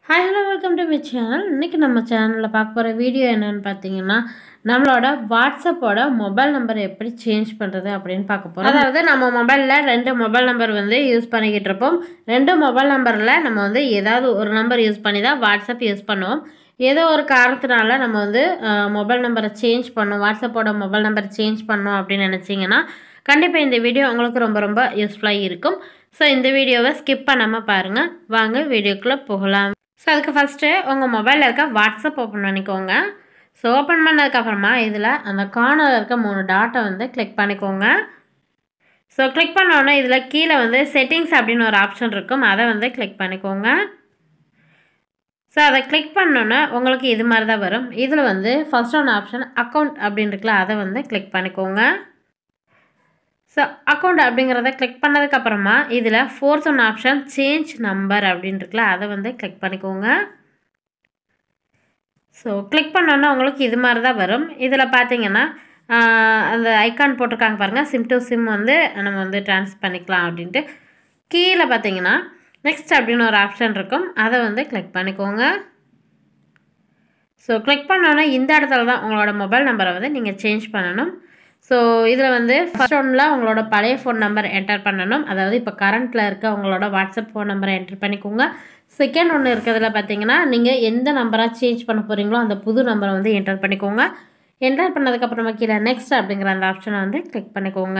Hi hello welcome to my channel. இன்றைக்கி நம்ம சேனலில் பார்க்க போகிற வீடியோ என்னென்னு பார்த்தீங்கன்னா, நம்மளோட வாட்ஸ்அப்போட மொபைல் நம்பர் எப்படி சேஞ்ச் பண்ணுறது அப்படின்னு பார்க்க போகிறோம். அதாவது நம்ம மொபைலில் 2 மொபைல் நம்பர் யூஸ் பண்ணிக்கிட்டு இருப்போம். 2 மொபைல் நம்பரில் நம்ம ஏதாவது ஒரு நம்பர் யூஸ் பண்ணி தான் வாட்ஸ்அப் யூஸ் பண்ணுவோம். ஏதோ ஒரு காரணத்தினால நம்ம மொபைல் நம்பரை சேஞ்ச் பண்ணோம், வாட்ஸ்அப்போட மொபைல் நம்பர் சேஞ்ச் பண்ணோம் அப்படின்னு நினச்சிங்கன்னா கண்டிப்பாக இந்த வீடியோ உங்களுக்கு ரொம்ப ரொம்ப யூஸ்ஃபுல்லாக இருக்கும். ஸோ இந்த வீடியோவை ஸ்கிப் பண்ணாமல் பாருங்கள். வாங்க வீடியோக்குள்ளே போகலாம். ஸோ அதுக்கு ஃபஸ்ட்டு உங்கள் மொபைலில் இருக்க வாட்ஸ்அப் ஓப்பன் பண்ணிக்கோங்க. ஸோ ஓப்பன் பண்ணதுக்கப்புறமா இதில் அந்த கார்னரில் இருக்க 3 டாட்டை கிளிக் பண்ணிக்கோங்க. ஸோ கிளிக் பண்ணோன்னே இதில் கீழே செட்டிங்ஸ் அப்படின்னு ஒரு ஆப்ஷன் இருக்கும், அதை கிளிக் பண்ணிக்கோங்க. ஸோ அதை கிளிக் பண்ணோன்னே உங்களுக்கு இது மாதிரி தான் வரும். இதில் ஃபஸ்ட் ஒன் ஆப்ஷன் அக்கௌண்ட் அப்படின்னு இருக்குல்ல, அதை கிளிக் பண்ணிக்கோங்க. ஸோ அக்கௌண்ட் அப்படிங்கிறத கிளிக் பண்ணதுக்கப்புறமா இதில் fourth one option change number அப்படின்னு இருக்குல்ல, அதை கிளிக் பண்ணிக்கோங்க. ஸோ கிளிக் பண்ணோன்னா உங்களுக்கு இது மாதிரி தான் வரும். இதில் பார்த்தீங்கன்னா அந்த ஐக்கான் போட்டிருக்காங்க பாருங்கள், சிம் டு சிம் நம்ம ட்ரான்ஸ்ஃபர் பண்ணிக்கலாம் அப்படின்ட்டு. கீழே பார்த்தீங்கன்னா நெக்ஸ்ட் அப்படின்னு ஒரு ஆப்ஷன் இருக்கும், அதை கிளிக் பண்ணிக்கோங்க. ஸோ கிளிக் பண்ணோன்னா இந்த இடத்துல தான் உங்களோட மொபைல் நம்பரை நீங்கள் சேஞ்ச் பண்ணணும். ஸோ இதில் ஃபர்ஸ்ட் ஒன்றில் உங்களோட பழைய ஃபோன் நம்பர் என்டர் பண்ணணும். அதாவது இப்போ கரண்ட்டில் இருக்க உங்களோட வாட்ஸ்அப் ஃபோன் நம்பரை என்டர் பண்ணிக்கோங்க. செகண்ட் ஒன்று இருக்கிறதுல பார்த்தீங்கன்னா நீங்கள் எந்த நம்பராக சேஞ்ச் பண்ண போகிறீங்களோ அந்த புது நம்பரை என்டர் பண்ணிக்கோங்க. என்டர் பண்ணதுக்கப்புறமா கீழே நெக்ஸ்ட் அப்படிங்கிற அந்த ஆப்ஷனை கிளிக் பண்ணிக்கோங்க.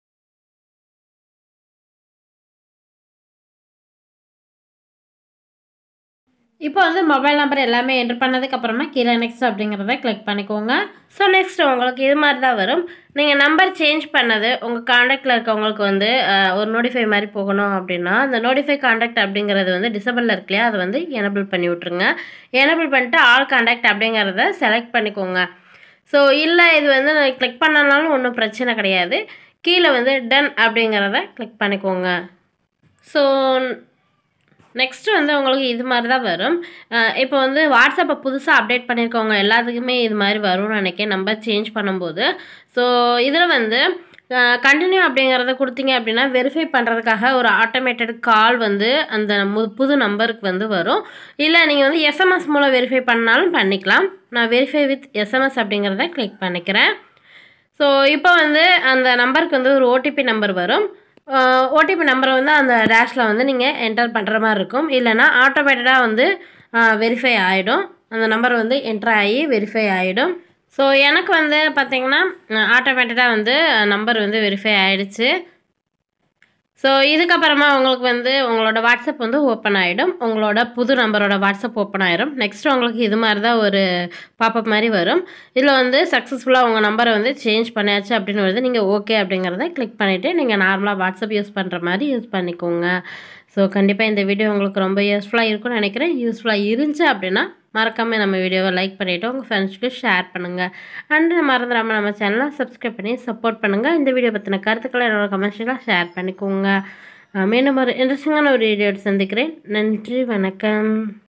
இப்போ மொபைல் நம்பர் எல்லாமே என்டர் பண்ணதுக்கப்புறமா கீழே நெக்ஸ்ட் அப்படிங்கிறத கிளிக் பண்ணிக்கோங்க. ஸோ நெக்ஸ்ட் உங்களுக்கு இது மாதிரி தான் வரும். நீங்கள் நம்பர் சேஞ்ச் பண்ணது உங்கள் காண்டாக்டில் இருக்கவங்களுக்கு ஒரு நோட்டிஃபை மாதிரி போகணும் அப்படின்னா அந்த நோட்டிஃபை காண்டாக்ட் அப்படிங்கிறது டிசபிளில் இருக்கு இல்லையா, அதை எனபிள் பண்ணி விட்ருங்க. எனபிள் பண்ணிட்டு ஆல் காண்டாக்ட் அப்படிங்கிறத செலக்ட் பண்ணிக்கோங்க. ஸோ இல்லை இது நான் கிளிக் பண்ணனாலும் ஒன்றும் பிரச்சனை கிடையாது. கீழே டன் அப்படிங்கிறத கிளிக் பண்ணிக்கோங்க. ஸோ நெக்ஸ்ட்டு உங்களுக்கு இது மாதிரி தான் வரும். இப்போ வாட்ஸ்அப்பை புதுசாக அப்டேட் பண்ணியிருக்கவங்க எல்லாத்துக்குமே இது மாதிரி வரும்னு நினைக்கிறேன், நம்பர் சேஞ்ச் பண்ணும்போது. ஸோ இதில் கண்டினியூ அப்படிங்கிறத கொடுத்தீங்க அப்படின்னா வெரிஃபை பண்ணுறதுக்காக ஒரு ஆட்டோமேட்டட் கால் அந்த புது நம்பருக்கு வரும். இல்லை நீங்கள் எஸ்எம்எஸ் மூலம் வெரிஃபை பண்ணாலும் பண்ணிக்கலாம். நான் வெரிஃபை வித் எஸ்எம்எஸ் அப்படிங்கிறத கிளிக் பண்ணிக்கிறேன். ஸோ இப்போ அந்த நம்பருக்கு ஒரு ஓடிபி நம்பர் வரும். ஓடிபி நம்பரை அந்த டேஷில் நீங்கள் என்டர் பண்ணுற மாதிரி இருக்கும். இல்லைனா ஆட்டோமேட்டடாக வெரிஃபை ஆகிடும். அந்த நம்பர் என்டர் ஆகி வெரிஃபை ஆகிடும். ஸோ எனக்கு பார்த்திங்கன்னா ஆட்டோமேட்டடாக நம்பர் வெரிஃபை ஆகிடுச்சு. ஸோ இதுக்கப்புறமா உங்களுக்கு உங்களோட வாட்ஸ்அப் ஓப்பன் ஆகிடும். உங்களோட புது நம்பரோட வாட்ஸ்அப் ஓப்பன் ஆகிடும். நெக்ஸ்ட்டு உங்களுக்கு இது மாதிரி தான் ஒரு பாப்பப் மாதிரி வரும். இதில் சக்ஸஸ்ஃபுல்லாக உங்கள் நம்பரை சேஞ்ச் பண்ணியாச்சு அப்படின்னு நீங்கள் ஓகே அப்படிங்கிறத கிளிக் பண்ணிவிட்டு நீங்கள் நார்மலாக வாட்ஸ்அப் யூஸ் பண்ணுற மாதிரி யூஸ் பண்ணிக்கோங்க. ஸோ கண்டிப்பாக இந்த வீடியோ உங்களுக்கு ரொம்ப யூஸ்ஃபுல்லாக இருக்கும்னு நினைக்கிறேன். யூஸ்ஃபுல்லாக இருந்துச்சு அப்படின்னா மறக்காமல் நம்ம வீடியோவை லைக் பண்ணிவிட்டு உங்கள் ஃப்ரெண்ட்ஸ்க்கு ஷேர் பண்ணுங்கள். அண்ட் மறந்துடாமல் நம்ம சேனலை சப்ஸ்கிரைப் பண்ணி சப்போர்ட் பண்ணுங்கள். இந்த வீடியோ பற்றின கருத்துக்களை என்னோட கமெண்ட்ஸ்லாம் ஷேர் பண்ணிக்கோங்க. மீண்டும் ஒரு இன்ட்ரெஸ்டிங்கான ஒரு வீடியோ சந்திக்கிறேன். நன்றி, வணக்கம்.